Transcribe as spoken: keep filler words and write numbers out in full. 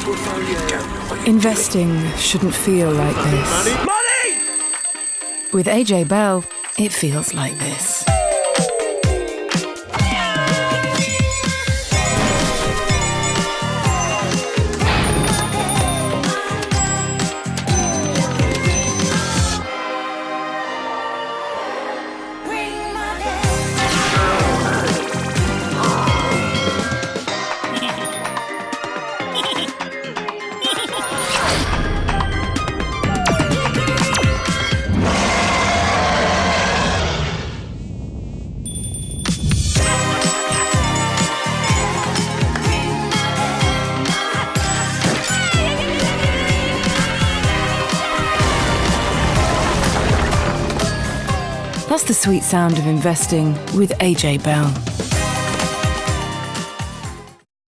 Investing shouldn't feel like this. Money! With A J Bell, it feels like this. That's the sweet sound of investing with A J Bell.